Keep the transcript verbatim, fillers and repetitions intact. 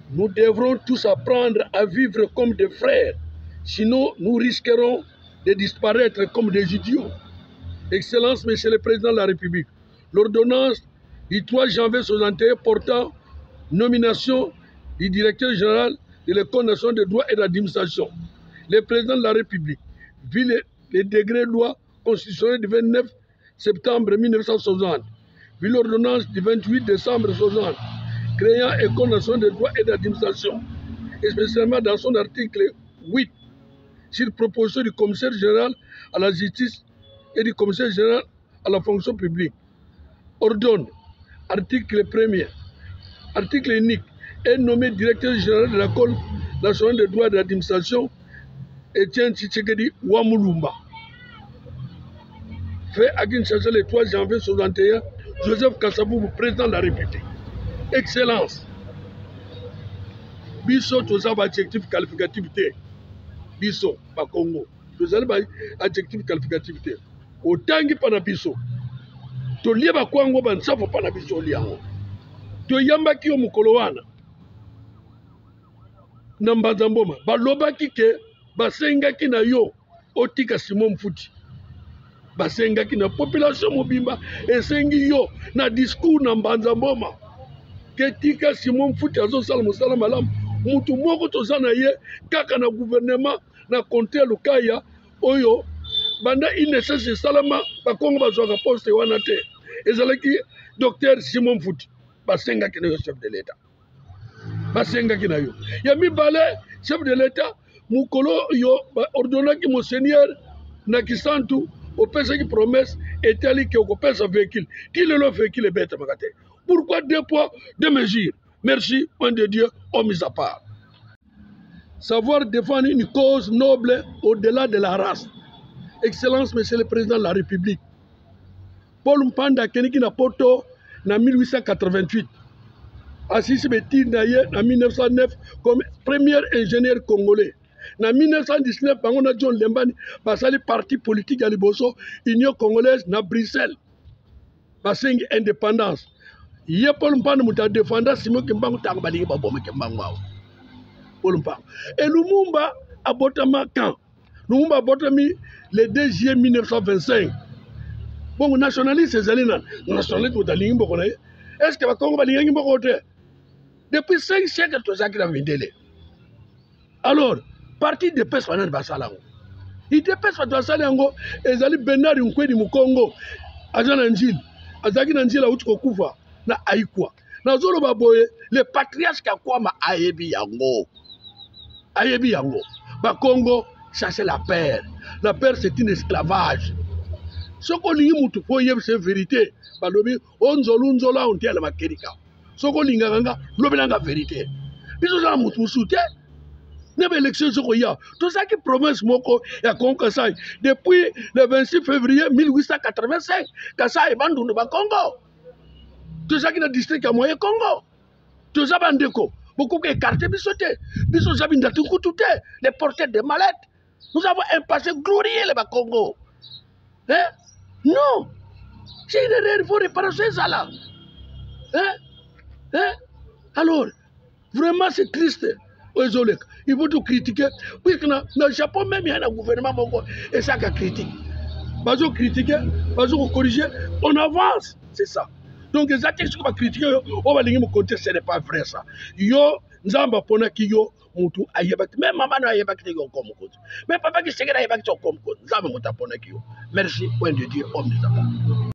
Nous devrons tous apprendre à vivre comme des frères, sinon nous risquerons de disparaître comme des idiots. Excellence, Monsieur le Président de la République, l'ordonnance du trois janvier soixante et un portant nomination du directeur général de l'École nationale de droit et d'administration. Le Président de la République, vu le, le degré de loi constitutionnelle du vingt-neuf septembre mille neuf cent soixante, vu l'ordonnance du vingt-huit décembre soixante, créant École nationale de droit et d'administration, et spécialement dans son article huit, sur proposition du commissaire général à la justice et du commissaire général à la fonction publique, ordonne, article premier, article unique, est nommé directeur général de l'École nationale de droit et d'administration Etienne Tshisekedi Wamulumba. Fait à Kinshasa le trois janvier soixante et un, Joseph Kasavubu, président de la République. Excellence. Biso toza ba adjectif qualificativité. Biso pa Congo. Toza ba adjectif qualificativité. Otangi pa na biso. To lieba kwango ba nsafo pa na biso liango. To yamba ki omukolo wana. Na mbanza mboma balobaki ke basengaki na yo otika Simon Mfuti. Basengaki na population mobimba esengi yo na discours na mbanza mboma ke tika Simon Mfuti azosala mosala malamu mutu moko toza na ye kaka na gouvernement na comté Lukaya oyo banda inesese salama bakongo bazwaka poste wana te ezalaki docteur Simon Mfuti. Basengaki na yo chef de l'État. Basengaki na yo ya mibale chef de l'État mukolo yo ordonnaki monseigneur na kisantu opesaki promesse etali ke okopesa véhicule qui le lo véhicule bête makate. Pourquoi deux poids deux mesures? Merci, point de Dieu, homme mis à part. Savoir défendre une cause noble au-delà de la race. Excellence, Monsieur le Président de la République. Paul Mpanda Keniki na poto na mille huit cent quatre-vingt-huit. Assisi Betir Naye en mille neuf cent neuf comme premier ingénieur congolais. En mille neuf cent dix-neuf, on a John Lembani, basali parti politique à Liboso, Union congolaise na Bruxelles. Basengi indépendance. Yé Paul Mpanda muta défendre Simon Kimbangu Tangbalingi Babome Kimbangu. Paul Mpanda. Et Lumumba a botama quand? Lumumba a botami le deux juillet mille neuf cent vingt-cinq. Bon, nationaliste, c'est Zalina. Nationaliste, vous allez y est-ce que va Congo va y depuis cinq siècles, tout ça qui a vendé. Alors, parti de pes pendant le Bassalango. Il dépêche pas de Bassalango, et Zali Bernard Nkweni Mukongo, Azan Anjil, Azaki Nanjil a Uchukufa, na Aïkwa. Na Zoro Baboye, les patriarches qui a quoi ma Ayebi Yango. Ayebi Yango. Ba Congo, chercher la paix. La paix, c'est un esclavage. Ce qu'on dit, c'est vérité. Balobi, on zolu nzola on tient la makerika. Ce qu'on dit, c'est la vérité. Puis on a mutu soute. Nebe élection ce qu'il y a. Tout ça qui promesse moko ya Kongo-Kasai depuis le vingt-six février mille huit cent quatre-vingt-cinq. Kasai bandu no ba Congo. Tout ça qui na district à moyen Congo. Tout ça bandeko. Beaucoup qui écarté bisoté. Biso zabinda tout tout les porteurs de mallettes. Nous avons un passé glorieux le Congo. Hein? Non. C'est une erreur, il faut réparer ça là. Hein? Hein? Alors, vraiment c'est triste. Il faut tout critiquer. Puis dans le Japon même, il y a un gouvernement et ça qui critique. Pas de critiquer, pas de corriger, on avance. C'est ça. Donc les actes qui vont critiquer, on va les compter, ce n'est pas vrai ça. Yo, Nzamba Ponaki yo, Moutou Ayabak, même maman Ayabak comme cause. Mais papa qui s'est Ayabak comme cause. Nzamba Ponaki yo. Merci, point de Dieu, homme de